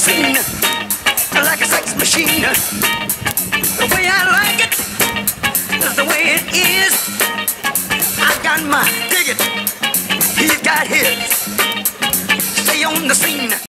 scene like a sex machine. The way I like it is the way it is. I got my ticket, he's got his. Stay on the scene.